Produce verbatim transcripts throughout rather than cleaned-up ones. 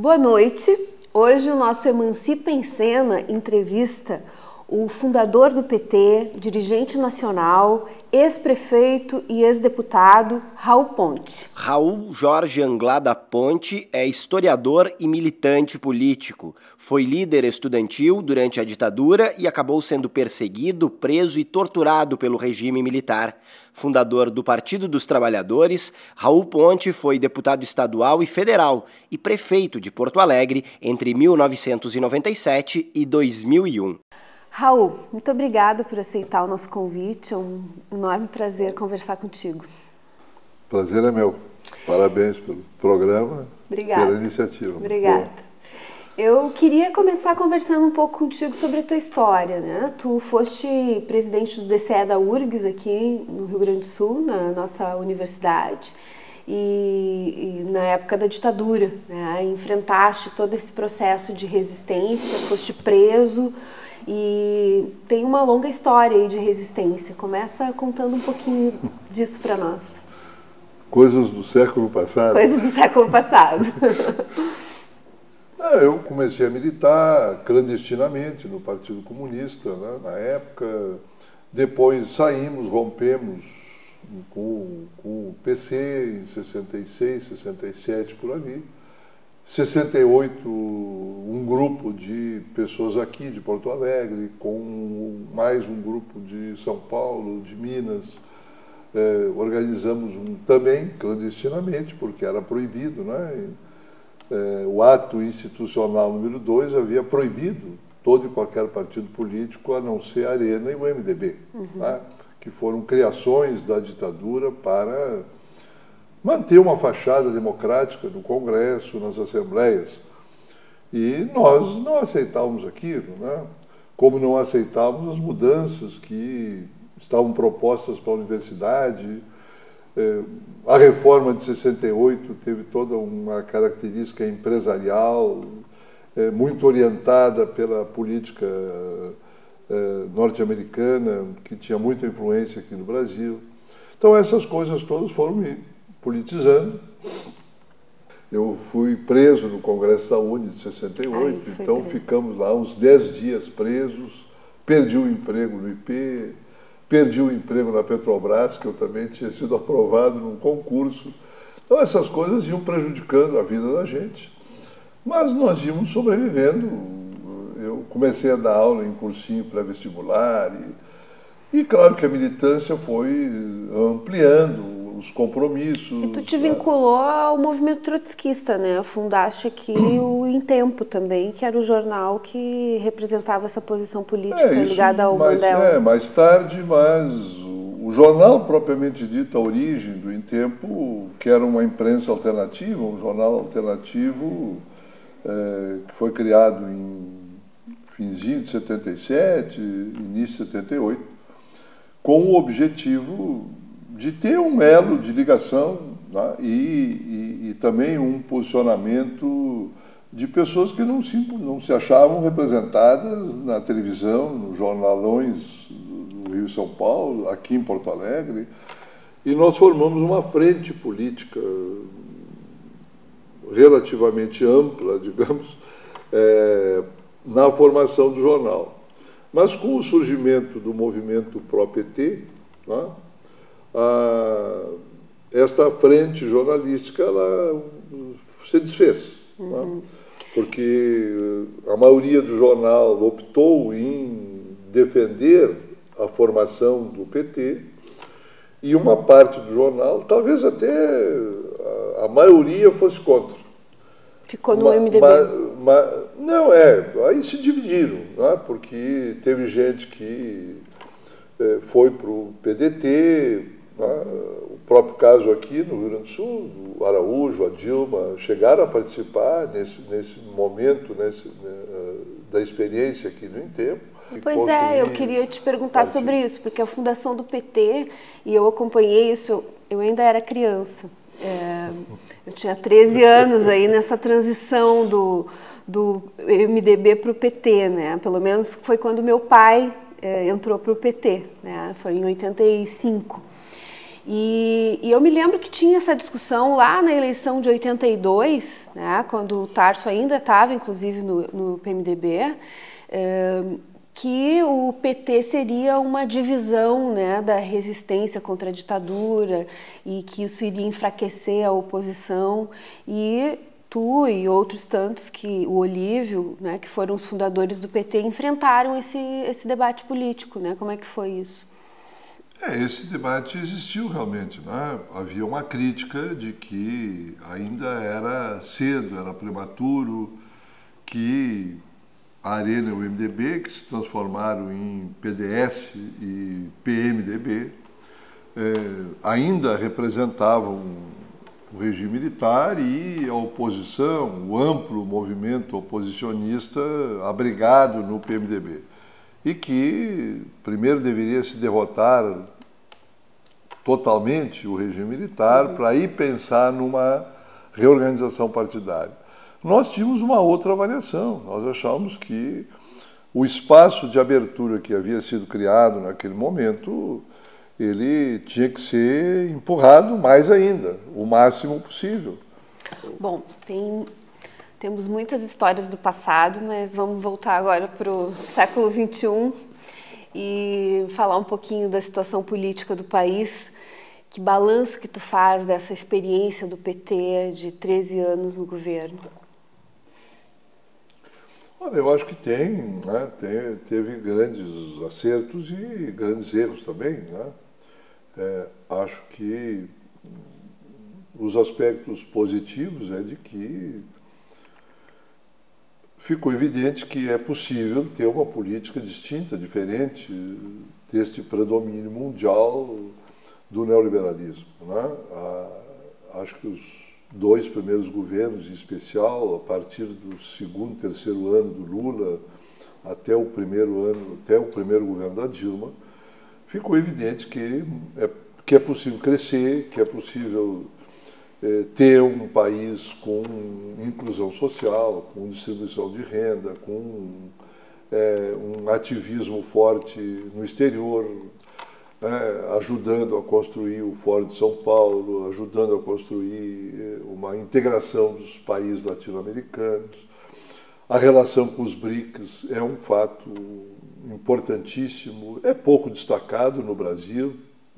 Boa noite. Hoje o nosso Emancipa em Cena entrevista o fundador do P T, dirigente nacional, ex-prefeito e ex-deputado, Raul Ponte. Raul Jorge Anglada Ponte é historiador e militante político. Foi líder estudantil durante a ditadura e acabou sendo perseguido, preso e torturado pelo regime militar. Fundador do Partido dos Trabalhadores, Raul Ponte foi deputado estadual e federal e prefeito de Porto Alegre entre mil novecentos e noventa e sete e dois mil e um. Raul, muito obrigada por aceitar o nosso convite. É um enorme prazer conversar contigo. Prazer é meu. Parabéns pelo programa, Obrigada. pela iniciativa. Obrigada. Boa. Eu queria começar conversando um pouco contigo sobre a tua história, né? Tu foste presidente do D C E da U R G S aqui no Rio Grande do Sul, na nossa universidade, e, e na época da ditadura, né? Enfrentaste todo esse processo de resistência, foste preso e tem uma longa história aí de resistência. Começa contando um pouquinho disso para nós. Coisas do século passado. Coisas do século passado. Eu comecei a militar clandestinamente no Partido Comunista, né, na época. Depois saímos, rompemos com, com o P C em sessenta e seis, sessenta e sete, por ali. Em sessenta e oito, um grupo de pessoas aqui de Porto Alegre, com mais um grupo de São Paulo, de Minas, eh, organizamos um, também clandestinamente, porque era proibido, né? Eh, o ato institucional número dois havia proibido todo e qualquer partido político, a não ser a Arena e o M D B, uhum. né? Que foram criações da ditadura para manter uma fachada democrática no Congresso, nas assembleias. E nós não aceitávamos aquilo, né? Como não aceitávamos as mudanças que estavam propostas para a universidade. A reforma de sessenta e oito teve toda uma característica empresarial, muito orientada pela política norte-americana, que tinha muita influência aqui no Brasil. Então essas coisas todas foram me politizando. Eu fui preso no Congresso da U N de sessenta e oito, Ai, então preso. Ficamos lá uns dez dias presos, perdi o emprego no I P, perdi o emprego na Petrobras, que eu também tinha sido aprovado num concurso. Então essas coisas iam prejudicando a vida da gente. Mas nós íamos sobrevivendo. Eu comecei a dar aula em cursinho pré-vestibular e, e claro que a militância foi ampliando os compromissos. E tu te vinculou ao movimento trotskista, né? Fundaste aqui o Em Tempo também, que era o jornal que representava essa posição política é, ligada ao mais, Mandela. É, mais tarde, mas o, o jornal propriamente dito, a origem do Em Tempo, que era uma imprensa alternativa, um jornal alternativo, é, que foi criado em finzinho de setenta e sete, início de setenta e oito, com o objetivo de ter um elo de ligação, né? e, e, e também um posicionamento de pessoas que não se, não se achavam representadas na televisão, nos jornalões do Rio e São Paulo, aqui em Porto Alegre, e nós formamos uma frente política relativamente ampla, digamos, é, na formação do jornal. Mas com o surgimento do movimento pró-P T, né? Ah, esta frente jornalística ela se desfez, uhum. né? Porque a maioria do jornal optou em defender a formação do P T e uma parte do jornal, talvez até a, a maioria fosse contra. Ficou no ma, M D B? Ma, ma, não, é, aí se dividiram, né? Porque teve gente que é, foi para o P D T, o próprio caso aqui no Rio Grande do Sul, o Araújo, a Dilma, chegaram a participar nesse, nesse momento nesse, né, da experiência aqui no Em Tempo. Pois é, eu queria te perguntar partido. sobre isso, porque a fundação do P T, e eu acompanhei isso, eu ainda era criança. É, eu tinha treze anos aí nessa transição do, do M D B para o P T, né? Pelo menos foi quando meu pai é, entrou para o P T, né? Foi em oitenta e cinco. E, e eu me lembro que tinha essa discussão lá na eleição de oitenta e dois, né, quando o Tarso ainda estava, inclusive, no, no P M D B, é, que o P T seria uma divisão, né, da resistência contra a ditadura e que isso iria enfraquecer a oposição. E tu e outros tantos, que o Olívio, né, que foram os fundadores do P T, enfrentaram esse, esse debate político, né? Como é que foi isso? É, esse debate existiu realmente, né? Havia uma crítica de que ainda era cedo, era prematuro, que a Arena e o M D B, que se transformaram em P D S e P M D B, eh, ainda representavam o regime militar e a oposição, o amplo movimento oposicionista abrigado no P M D B. E que primeiro deveria se derrotar totalmente o regime militar para aí pensar numa reorganização partidária. Nós tínhamos uma outra avaliação, nós achávamos que o espaço de abertura que havia sido criado naquele momento, ele tinha que ser empurrado mais ainda, o máximo possível. Bom, tem... Temos muitas histórias do passado, mas vamos voltar agora para o século vinte e um e falar um pouquinho da situação política do país. Que balanço que tu faz dessa experiência do P T de treze anos no governo? Olha, eu acho que tem, né? tem teve grandes acertos e grandes erros também, né? É, acho que os aspectos positivos é de que ficou evidente que é possível ter uma política distinta, diferente deste predomínio mundial do neoliberalismo, né? Acho que os dois primeiros governos, em especial, a partir do segundo, terceiro ano do Lula até o primeiro ano, até o primeiro governo da Dilma, ficou evidente que é, que é possível crescer, que é possível ter um país com inclusão social, com distribuição de renda, com é, um ativismo forte no exterior, é, ajudando a construir o Fórum de São Paulo, ajudando a construir uma integração dos países latino-americanos. A relação com os BRICS é um fato importantíssimo, é pouco destacado no Brasil,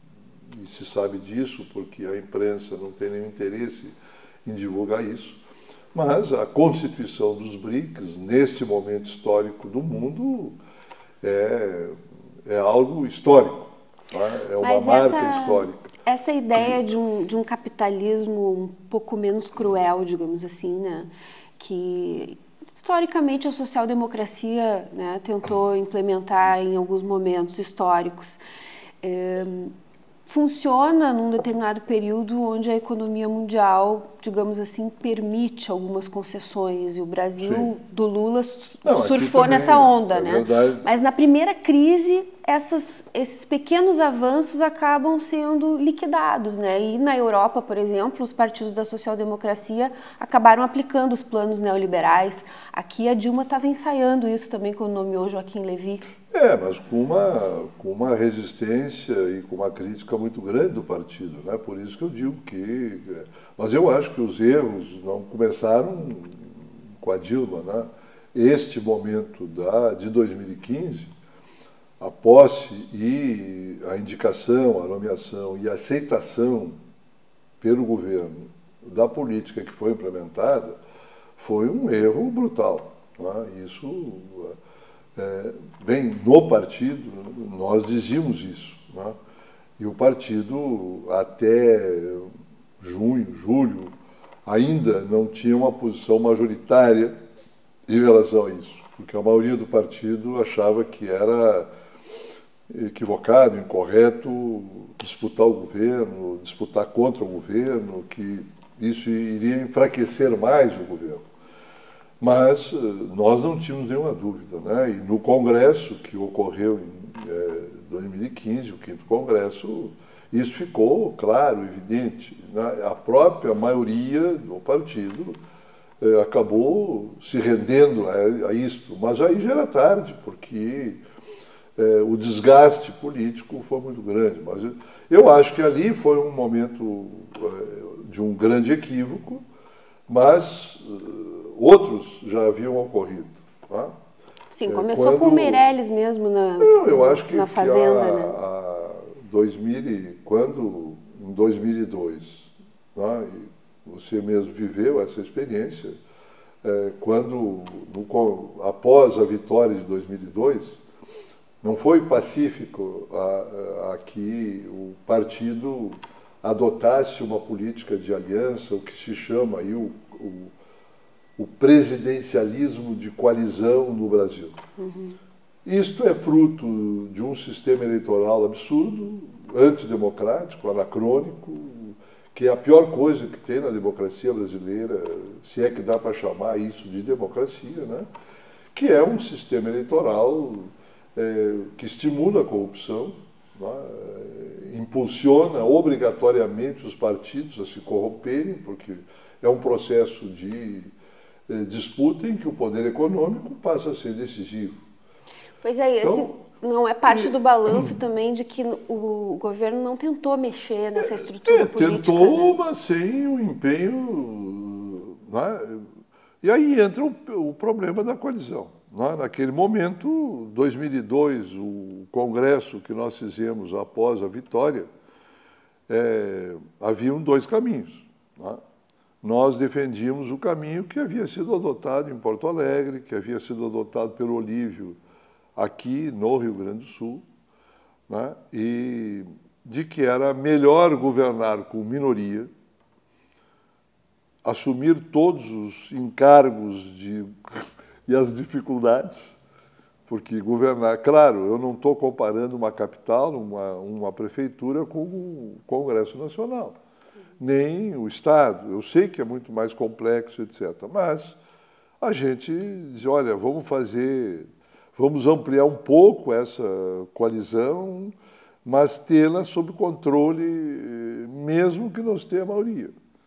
e se sabe disso porque a imprensa não tem nenhum interesse em divulgar isso, mas a constituição dos BRICS, neste momento histórico do mundo, é, é algo histórico, tá? É uma mas marca essa, histórica. Essa ideia de um, de um capitalismo um pouco menos cruel, digamos assim, né? Que historicamente a social-democracia, né, tentou implementar em alguns momentos históricos, é, funciona num determinado período onde a economia mundial, digamos assim, permite algumas concessões, e o Brasil Sim. do Lula Não, surfou nessa onda, é né? Verdade. Mas na primeira crise, essas, esses pequenos avanços acabam sendo liquidados, né? E na Europa, por exemplo, os partidos da social-democracia acabaram aplicando os planos neoliberais. Aqui a Dilma estava ensaiando isso também quando nomeou Joaquim Levy. É, mas com uma, com uma resistência e com uma crítica muito grande do partido, né? Por isso que eu digo que... Mas eu acho que os erros não começaram com a Dilma, né? Este momento da, de dois mil e quinze, a posse e a indicação, a nomeação e a aceitação pelo governo da política que foi implementada foi um erro brutal, né? Isso... É, bem, no partido, nós dizíamos isso, né? E o partido, até junho, julho, ainda não tinha uma posição majoritária em relação a isso, porque a maioria do partido achava que era equivocado, incorreto disputar o governo, disputar contra o governo, que isso iria enfraquecer mais o governo. Mas nós não tínhamos nenhuma dúvida, né? E no Congresso, que ocorreu em é, dois mil e quinze, o quinto Congresso, isso ficou claro, evidente, né? A própria maioria do partido é, acabou se rendendo a, a isto, mas aí já era tarde, porque é, o desgaste político foi muito grande. Mas eu, eu acho que ali foi um momento é, de um grande equívoco, mas uh, outros já haviam ocorrido. Tá? Sim, começou Quando... com o Meirelles mesmo na, eu, eu acho que, na Fazenda. Que a, né? a dois mil, quando, em dois mil e dois, né, você mesmo viveu essa experiência, é, quando, no, após a vitória de dois mil e dois, não foi pacífico a, a, a que o partido adotasse uma política de aliança, o que se chama aí o, o, o presidencialismo de coalizão no Brasil. Uhum. Isto é fruto de um sistema eleitoral absurdo, antidemocrático, anacrônico, que é a pior coisa que tem na democracia brasileira, se é que dá para chamar isso de democracia, né? Que é um sistema eleitoral é, que estimula a corrupção, né? Impulsiona obrigatoriamente os partidos a se corromperem, porque é um processo de é, disputa em que o poder econômico passa a ser decisivo. Pois é, esse então, não é parte e, do balanço também de que o governo não tentou mexer nessa estrutura é, política? Tentou, né? mas sem o empenho... Né? E aí entra o, o problema da coalizão. Né? Naquele momento, dois mil e dois, o congresso que nós fizemos após a vitória, é, haviam dois caminhos. Né? Nós defendíamos o caminho que havia sido adotado em Porto Alegre, que havia sido adotado pelo Olívio aqui no Rio Grande do Sul, né? E de que era melhor governar com minoria, assumir todos os encargos de, e as dificuldades, porque governar... Claro, eu não estou comparando uma capital, uma, uma prefeitura com o Congresso Nacional, nem o Estado. Eu sei que é muito mais complexo, etcétera. Mas a gente diz, olha, vamos fazer... Vamos ampliar um pouco essa coalizão, mas tê-la sob controle, mesmo que não tenha a maioria.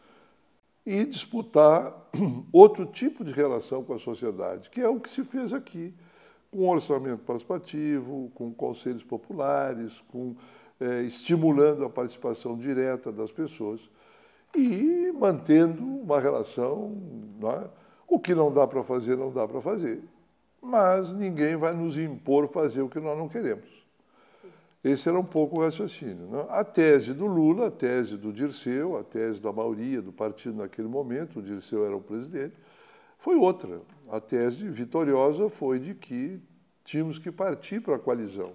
E disputar outro tipo de relação com a sociedade, que é o que se fez aqui, com orçamento participativo, com conselhos populares, com, é, estimulando a participação direta das pessoas e mantendo uma relação... Não é? O que não dá para fazer, não dá para fazer. Mas ninguém vai nos impor fazer o que nós não queremos. Esse era um pouco o raciocínio. Né? A tese do Lula, a tese do Dirceu, a tese da maioria do partido naquele momento, o Dirceu era o presidente, foi outra. A tese vitoriosa foi de que tínhamos que partir para a coalizão.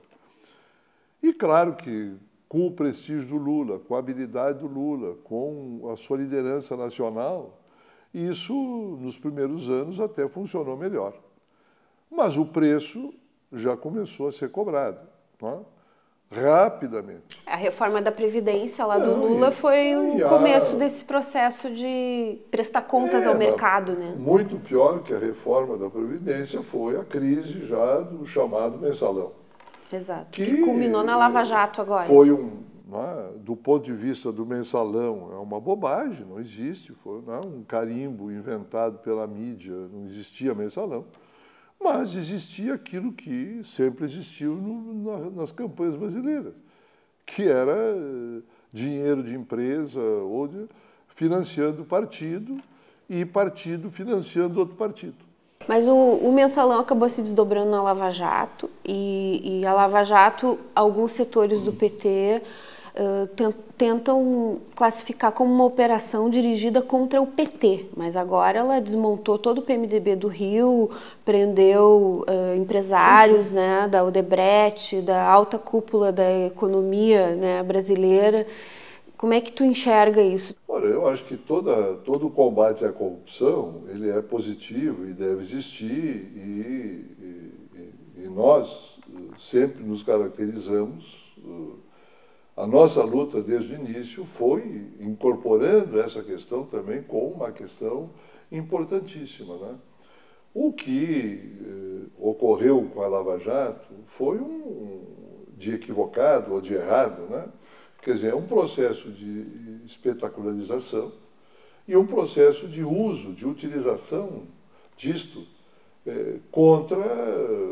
E claro que com o prestígio do Lula, com a habilidade do Lula, com a sua liderança nacional, isso nos primeiros anos até funcionou melhor. Mas o preço já começou a ser cobrado, né? Rapidamente. A reforma da Previdência lá do Lula foi o começo desse processo de prestar contas é, ao mercado, né? Muito pior que a reforma da Previdência foi a crise já do chamado mensalão. Exato, que, que culminou na Lava Jato agora. Foi um, né, do ponto de vista do mensalão, é uma bobagem, não existe, foi, né, um carimbo inventado pela mídia, não existia mensalão. Mas existia aquilo que sempre existiu no, na, nas campanhas brasileiras, que era dinheiro de empresa ou de, financiando partido e partido financiando outro partido. Mas o, o mensalão acabou se desdobrando na Lava Jato e, e a Lava Jato, alguns setores do P T uh, tentam classificar como uma operação dirigida contra o P T, mas agora ela desmontou todo o P M D B do Rio, prendeu uh, empresários, sim, sim. Né, da Odebrecht, da alta cúpula da economia, né, brasileira. Como é que tu enxerga isso? Olha, eu acho que toda, todo o combate à corrupção ele é positivo e deve existir e, e, e nós sempre nos caracterizamos. A nossa luta desde o início foi incorporando essa questão também como uma questão importantíssima, né? O que eh, ocorreu com a Lava Jato foi um de equivocado ou de errado, né? Quer dizer, é um processo de espetacularização e um processo de uso, de utilização disto eh, contra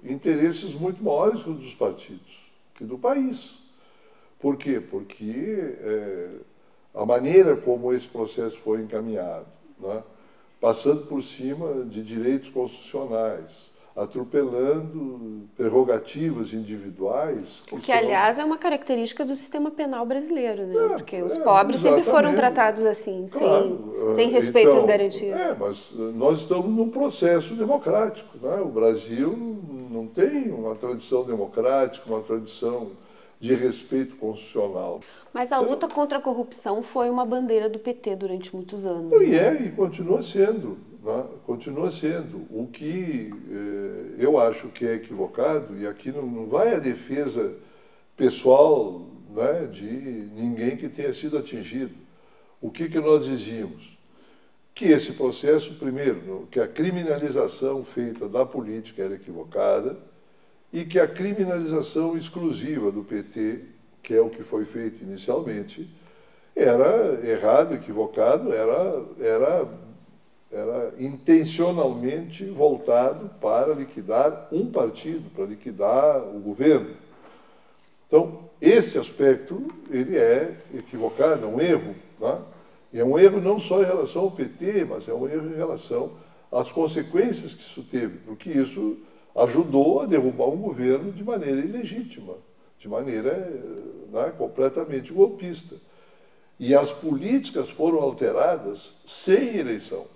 interesses muito maiores que os dos partidos e do país. Por quê? Porque é, a maneira como esse processo foi encaminhado, né, passando por cima de direitos constitucionais, atropelando prerrogativas individuais. Que o que, são... aliás, é uma característica do sistema penal brasileiro, né? É, Porque os é, pobres exatamente. sempre foram tratados assim, claro. sem, sem respeito então, às garantias. É, mas nós estamos num processo democrático, né? O Brasil não tem uma tradição democrática, uma tradição de respeito constitucional. Mas a Você luta não... contra a corrupção foi uma bandeira do P T durante muitos anos. E é, e continua sendo. Né? Continua sendo. O que eh, eu acho que é equivocado, e aqui não, não vai a defesa pessoal, né, de ninguém que tenha sido atingido. O que, que nós dizíamos? Que esse processo, primeiro, que a criminalização feita da política era equivocada e que a criminalização exclusiva do P T, que é o que foi feito inicialmente, era errado, equivocado, era... era era intencionalmente voltado para liquidar um partido, para liquidar o governo. Então, esse aspecto, ele é equivocado, é um erro. Né? E é um erro não só em relação ao P T, mas é um erro em relação às consequências que isso teve, porque isso ajudou a derrubar um governo de maneira ilegítima, de maneira, né, completamente golpista. E as políticas foram alteradas sem eleição.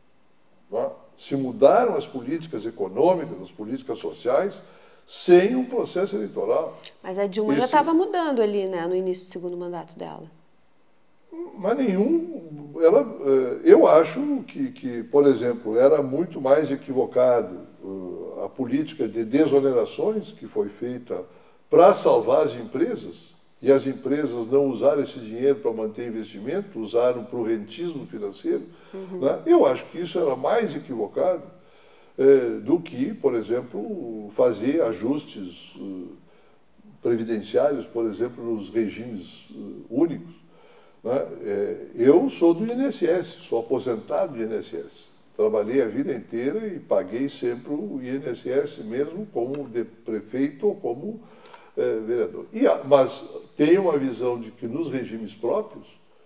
Se mudaram as políticas econômicas, as políticas sociais, sem um processo eleitoral. Mas a Dilma Esse... já estava mudando ali, né, no início do segundo mandato dela. Mas nenhum... Ela, eu acho que, que, por exemplo, era muito mais equivocado a política de desonerações que foi feita para salvar as empresas, e as empresas não usaram esse dinheiro para manter investimento, usaram para o rentismo financeiro. Uhum. Né? Eu acho que isso era mais equivocado é, do que, por exemplo, fazer ajustes uh, previdenciários, por exemplo, nos regimes uh, únicos. Né? É, eu sou do I N S S, sou aposentado do I N S S. Trabalhei a vida inteira e paguei sempre o I N S S, mesmo como de prefeito ou como É, vereador. E, mas tem uma visão de que nos regimes próprios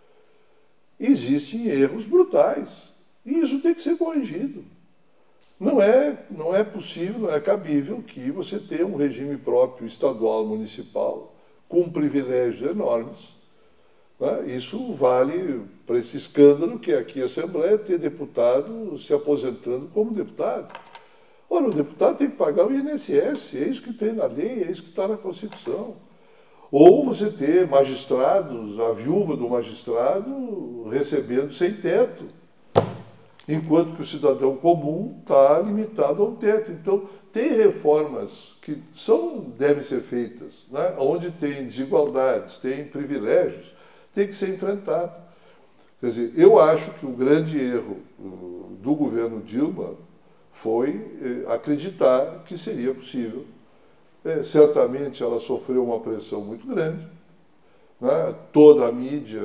existem erros brutais. E isso tem que ser corrigido. Não é, não é possível, não é cabível que você tenha um regime próprio estadual, municipal, com privilégios enormes. Né? Isso vale para esse escândalo que é aqui a Assembleia ter deputado se aposentando como deputado. Ora, o deputado tem que pagar o I N S S, é isso que tem na lei, é isso que está na Constituição. Ou você ter magistrados, a viúva do magistrado recebendo sem teto, enquanto que o cidadão comum está limitado ao teto. Então, tem reformas que são, devem ser feitas, né? Onde tem desigualdades, tem privilégios, tem que ser enfrentado. Quer dizer, eu acho que o grande erro do governo Dilma foi eh, acreditar que seria possível. É, certamente ela sofreu uma pressão muito grande, né? Toda a mídia,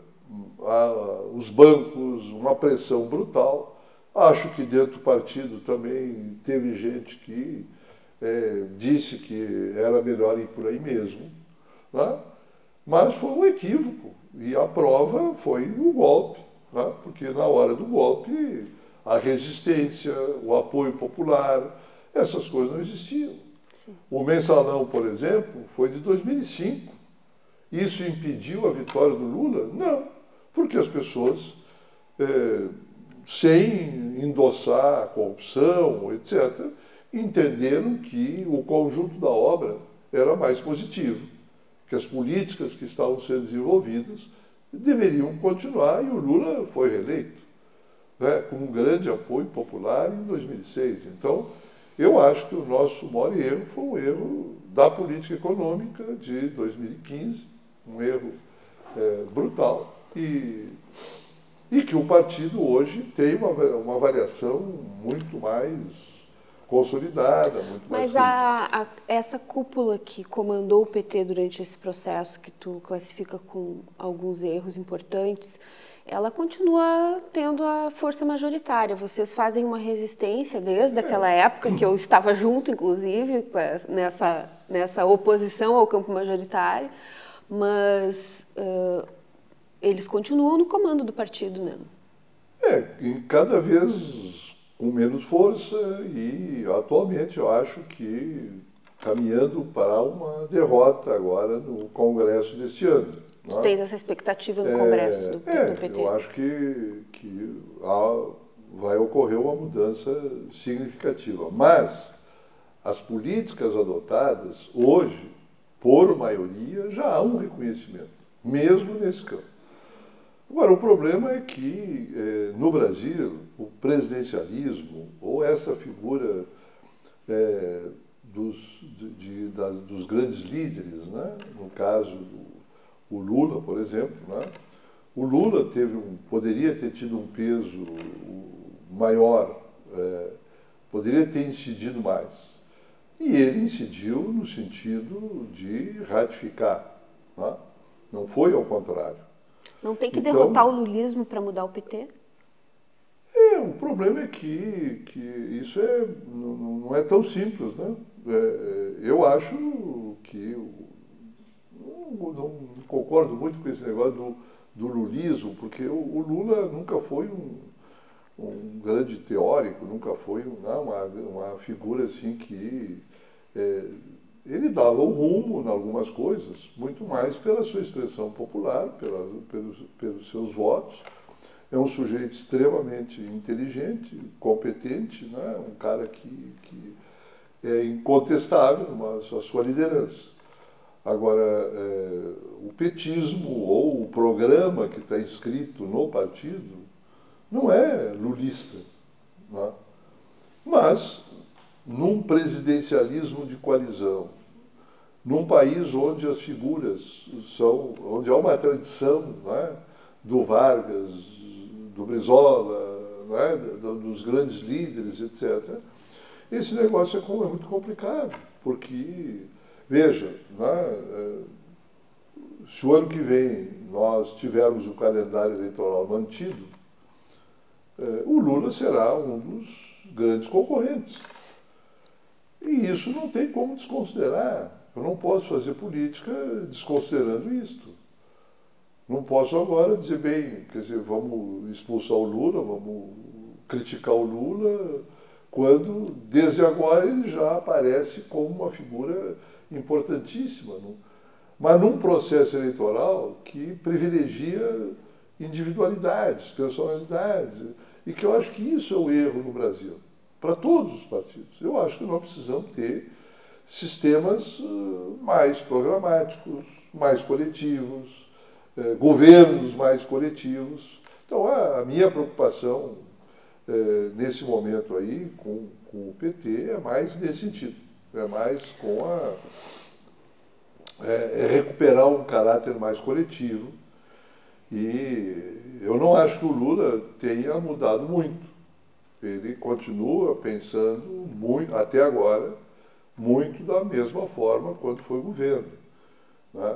a, os bancos, uma pressão brutal. Acho que dentro do partido também teve gente que é, disse que era melhor ir por aí mesmo, né? Mas foi um equívoco, e a prova foi o golpe, né? Porque na hora do golpe a resistência, o apoio popular, essas coisas não existiam. Sim. O mensalão, por exemplo, foi de dois mil e cinco. Isso impediu a vitória do Lula? Não, porque as pessoas, é, sem endossar a corrupção, etcétera, entenderam que o conjunto da obra era mais positivo, que as políticas que estavam sendo desenvolvidas deveriam continuar, e o Lula foi reeleito, né, com um grande apoio popular em dois mil e seis. Então, eu acho que o nosso maior erro foi um erro da política econômica de dois mil e quinze, um erro é, brutal, e, e que o partido hoje tem uma, uma avaliação muito mais consolidada, muito mais... Mas a, a, essa cúpula que comandou o P T durante esse processo, que tu classifica com alguns erros importantes, ela continua tendo a força majoritária. Vocês fazem uma resistência desde aquela época, que eu estava junto, inclusive, nessa, nessa oposição ao campo majoritário, mas uh, eles continuam no comando do partido, né? É, e cada vez com menos força, e atualmente eu acho que caminhando para uma derrota agora no Congresso deste ano. Tu né? tens essa expectativa no Congresso é, do, é, do P T? Eu acho que, que há, vai ocorrer uma mudança significativa. Mas as políticas adotadas hoje, por maioria, já há um reconhecimento, mesmo nesse campo. Agora, o problema é que, eh, no Brasil, o presidencialismo, ou essa figura eh, dos, de, de, das, dos grandes líderes, né? No caso, o Lula, por exemplo, né? O Lula teve um, poderia ter tido um peso maior, eh, poderia ter incidido mais. E ele incidiu no sentido de ratificar, né? Não foi ao contrário. Não tem que então, derrotar o lulismo para mudar o P T? É, o problema é que, que isso é, não, não é tão simples, né? É, eu acho que, não, não concordo muito com esse negócio do, do lulismo, porque o, o Lula nunca foi um, um grande teórico, nunca foi não, uma, uma figura assim que... É, ele dava o rumo em algumas coisas, muito mais pela sua expressão popular, pela, pelos, pelos seus votos. É um sujeito extremamente inteligente, competente, né? Um cara que, que é incontestável na sua, sua liderança. Agora, é, o petismo ou o programa que está inscrito no partido não é lulista, né? Mas num presidencialismo de coalizão, num país onde as figuras são, onde há uma tradição, né, do Vargas, do Brizola, né, dos grandes líderes, etcétera, esse negócio é muito complicado, porque, veja, né, se o ano que vem nós tivermos o calendário eleitoral mantido, o Lula será um dos grandes concorrentes. E isso não tem como desconsiderar. Eu não posso fazer política desconsiderando isto. Não posso agora dizer, bem, quer dizer, vamos expulsar o Lula, vamos criticar o Lula, quando, desde agora, ele já aparece como uma figura importantíssima. Não? Mas num processo eleitoral que privilegia individualidades, personalidades, e que eu acho que isso é o erro no Brasil. Para todos os partidos. Eu acho que nós precisamos ter sistemas uh, mais programáticos, mais coletivos, uh, governos mais coletivos. Então, a, a minha preocupação uh, nesse momento aí com, com o P T é mais nesse sentido. É mais com a... É, é recuperar um caráter mais coletivo. E eu não acho que o Lula tenha mudado muito. Ele continua pensando, muito, até agora, muito da mesma forma quando foi governo. Né?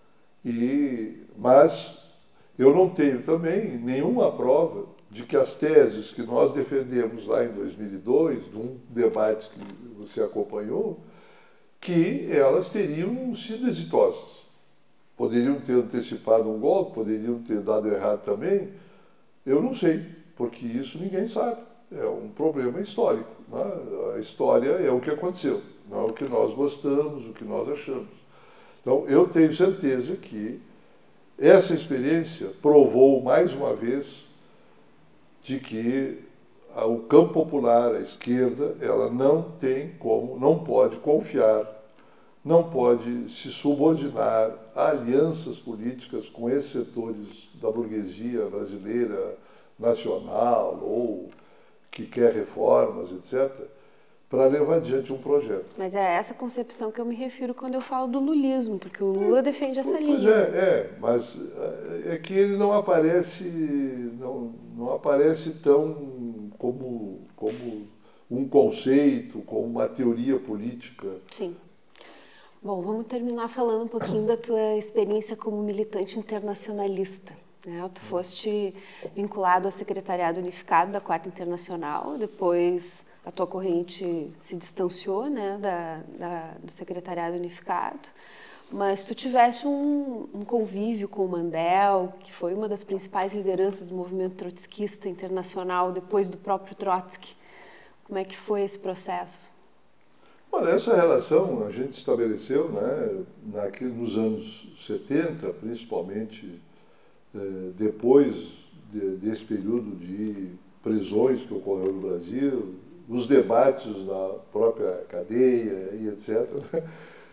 E, mas eu não tenho também nenhuma prova de que as teses que nós defendemos lá em dois mil e dois, num debate que você acompanhou, que elas teriam sido exitosas. Poderiam ter antecipado um golpe, poderiam ter dado errado também, eu não sei, porque isso ninguém sabe. É um problema histórico. Né? A história é o que aconteceu, não é o que nós gostamos, o que nós achamos. Então, eu tenho certeza que essa experiência provou mais uma vez de que o campo popular, a esquerda, ela não tem como, não pode confiar, não pode se subordinar a alianças políticas com esses setores da burguesia brasileira, nacional ou que quer reformas, etcétera, para levar adiante um projeto. Mas é essa concepção que eu me refiro quando eu falo do lulismo, porque o Lula é, defende essa pois linha. Pois é, é, mas é que ele não aparece, não, não aparece tão como, como um conceito, como uma teoria política. Sim. Bom, vamos terminar falando um pouquinho da tua experiência como militante internacionalista. né? Tu foste vinculado ao Secretariado Unificado da Quarta Internacional, depois a tua corrente se distanciou, né, da, da, do Secretariado Unificado, mas tu tiveste um, um convívio com o Mandel, que foi uma das principais lideranças do movimento trotskista internacional, depois do próprio Trotsky. Como é que foi esse processo? Olha, essa relação a gente estabeleceu, né, naquele, nos anos setenta, principalmente eh, depois de, desse período de prisões que ocorreu no Brasil, os debates na própria cadeia e etcétera,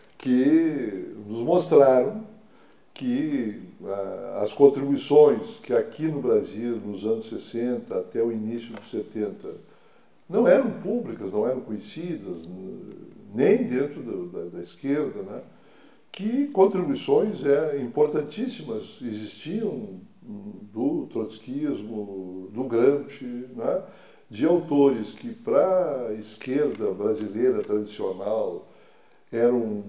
que nos mostraram que ah, as contribuições que aqui no Brasil, nos anos sessenta até o início dos setenta, não eram públicas, não eram conhecidas, nem dentro do, da, da esquerda, né? Que contribuições é, importantíssimas existiam do trotskismo, do Gramsci, né? De autores que, para a esquerda brasileira tradicional, eram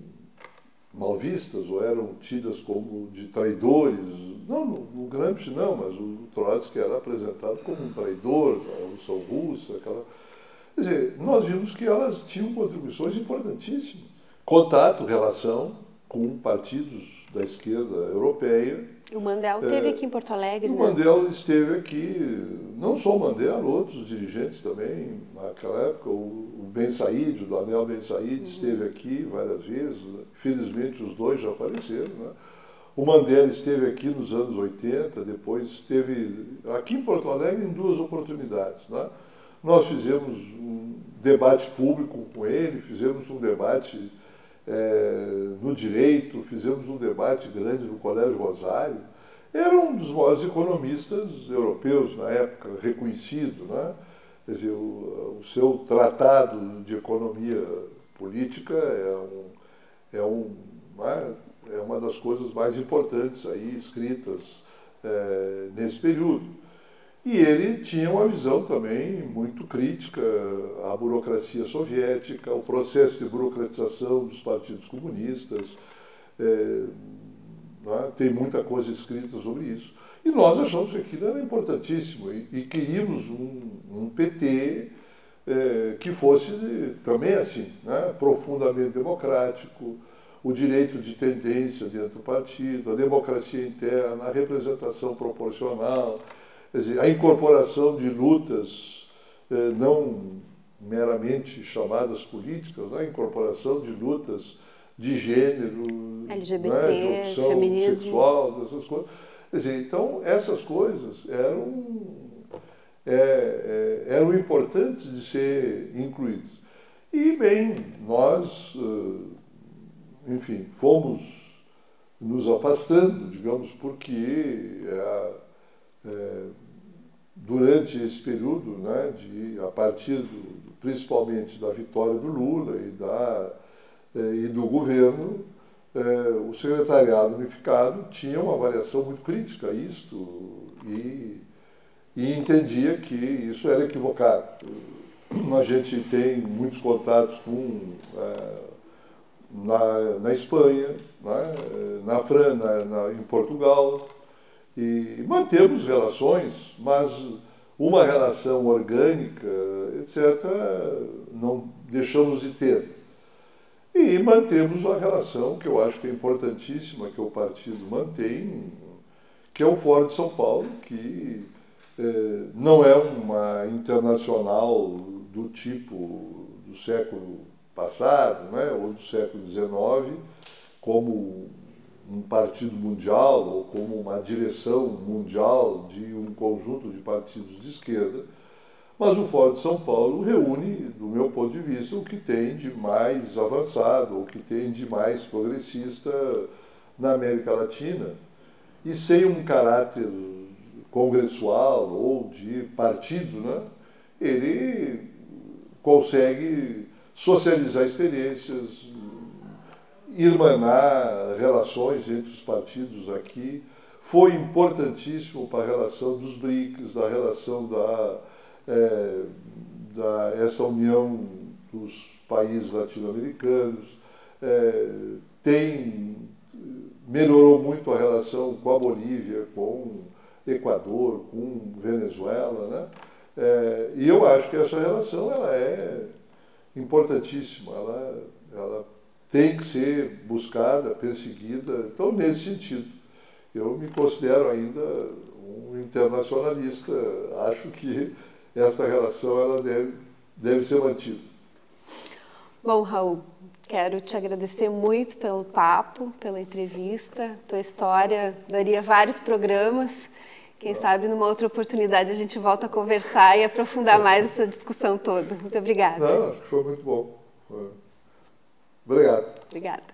mal vistas ou eram tidas como de traidores. Não, no Gramsci não, mas o Trotsky era apresentado como um traidor da Revolução Russa. Aquela... Quer dizer, nós vimos que elas tinham contribuições importantíssimas. Contato, relação com partidos da esquerda europeia. O Mandel esteve é, aqui em Porto Alegre, o né? O Mandel esteve aqui, não só o Mandel, outros dirigentes também, naquela época, o, o Ben Said, o Daniel Ben Said, uhum. esteve aqui várias vezes, felizmente os dois já faleceram, né? O Mandel esteve aqui nos anos oitenta, depois esteve aqui em Porto Alegre em duas oportunidades, né? Nós fizemos um debate público com ele, fizemos um debate é, no direito, fizemos um debate grande no Colégio Rosário. Era um dos maiores economistas europeus na época, reconhecido, né? Quer dizer, o, o seu tratado de economia política é, um, é, um, é uma das coisas mais importantes aí escritas é, nesse período. E ele tinha uma visão também muito crítica à burocracia soviética, ao processo de burocratização dos partidos comunistas. É, né? Tem muita coisa escrita sobre isso. E nós achamos que aquilo era importantíssimo e, e queríamos um, um P T é, que fosse também assim, né? Profundamente democrático, o direito de tendência dentro do partido, a democracia interna, a representação proporcional. Quer dizer, a incorporação de lutas eh, não meramente chamadas políticas, né? A incorporação de lutas de gênero, L G B T, né? De opção feminismo. sexual, dessas coisas. Quer dizer, então, essas coisas eram, é, é, eram importantes de ser incluídas. E, bem, nós, enfim, fomos nos afastando, digamos, porque a, É, durante esse período, né, de, a partir do, principalmente da vitória do Lula e, da, é, e do governo, é, o Secretariado Unificado tinha uma avaliação muito crítica a isto e, e entendia que isso era equivocado. A gente tem muitos contatos com, é, na, na Espanha, né, na França, na, na, em Portugal, e mantemos relações, mas uma relação orgânica, etcétera, não deixamos de ter. E mantemos uma relação que eu acho que é importantíssima, que o partido mantém, que é o Fórum de São Paulo, que eh, não é uma internacional do tipo do século passado, né, ou do século dezenove, como um partido mundial ou como uma direção mundial de um conjunto de partidos de esquerda, mas o Fórum de São Paulo reúne, do meu ponto de vista, o que tem de mais avançado, o que tem de mais progressista na América Latina, e sem um caráter congressual ou de partido, né, ele consegue socializar experiências, irmanar relações entre os partidos aqui. Foi importantíssimo para a relação dos B R I C S, da relação da, é, da essa união dos países latino-americanos. É, tem melhorou muito a relação com a Bolívia, com o Equador, com Venezuela, né? É, e eu acho que essa relação ela é importantíssima, ela, ela tem que ser buscada, perseguida. Então, nesse sentido, eu me considero ainda um internacionalista, acho que essa relação ela deve, deve ser mantida. Bom, Raul, quero te agradecer muito pelo papo, pela entrevista. Tua história daria vários programas. Quem sabe numa outra oportunidade a gente volta a conversar e aprofundar mais essa discussão toda. Muito obrigada. Não, acho que foi muito bom. Obrigado. Obrigada.